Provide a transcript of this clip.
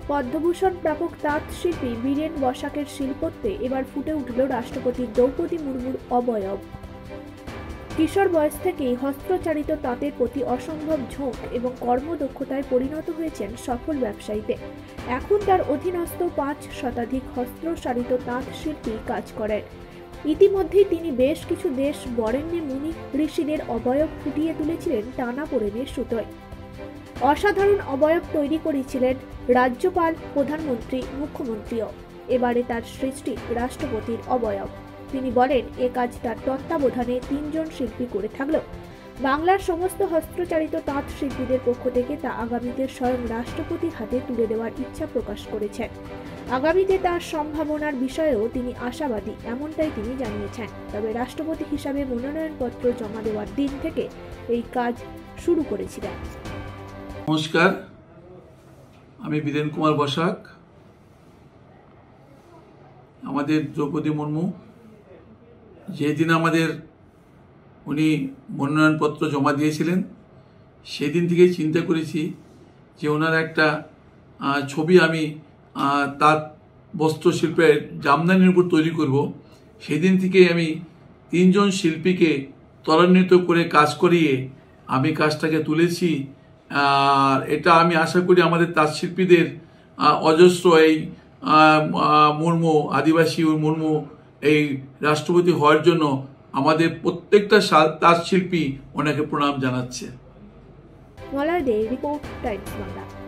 পদ্মভূষণ প্রাপক তাঁত শিল্পী বীরেন বসাকের শিল্পত্বে এবার ফুটে উঠল রাষ্ট্রপতি দ্রৌপদী মুর্মুর অবয়ব। কিশোর বয়স থেকেই হস্তচালিত তাঁতের প্রতি অসম্ভব ঝোঁক এবং কর্মদক্ষতায় পরিণত হয়েছেন সফল ব্যবসায়ীতে। এখন তার অধীনস্থ 5 শতাধিক হস্তচালিত তাঁত শিল্পী কাজ করেন। ইতিমধ্যেই তিনি বেশ কিছু দেশ বরেণ্যে মুনি ঋষিদের অবয়ব ফুটিয়ে তুলেছিলেন টানাপোড়েনের সুতোয়। অসাধারণ অবয়ব তৈরি করেছিলেন রাজ্যপাল, প্রধানমন্ত্রী, মুখ্যমন্ত্রীও। এবারে তার সৃষ্টি রাষ্ট্রপতির অবয়ব। তিনি বলেন, এ কাজ তার তত্ত্বাবধানে 3 জন শিল্পী করে থাকলেও বাংলার সমস্ত হস্তচালিত তাঁত শিল্পীদের পক্ষ থেকে তা আগামীতে স্বয়ং রাষ্ট্রপতির হাতে তুলে দেওয়ার ইচ্ছা প্রকাশ করেছেন। আগামীতে তার সম্ভাবনার বিষয়েও তিনি আশাবাদী, এমনটাই তিনি জানিয়েছেন। তবে রাষ্ট্রপতি হিসাবে মনোনয়নপত্র জমা দেওয়ার দিন থেকে এই কাজ শুরু করেছিলেন। নমস্কার, আমি বীরেন কুমার বসাক। আমাদের দ্রৌপদী মুর্মু যেদিন উনি মনোনয়নপত্র জমা দিয়েছিলেন, সেদিন থেকেই চিন্তা করেছি যে ওনার একটা ছবি আমি তার বস্ত্রশিল্পের জামদানির উপর তৈরি করব। সেদিন থেকেই আমি 3 জন শিল্পীকে ত্বরান্বিত করে কাজ করিয়ে আমি কাজটাকে তুলেছি। আর এটা আমি আশা করি আমাদের তাঁত শিল্পীদের অজস্র এই মুর্মু, আদিবাসী মুর্মু এই রাষ্ট্রপতি হওয়ার জন্য আমাদের প্রত্যেকটা তাঁত শিল্পী ওনাকে প্রণাম জানাচ্ছে। Malay De, report, Times Bangla.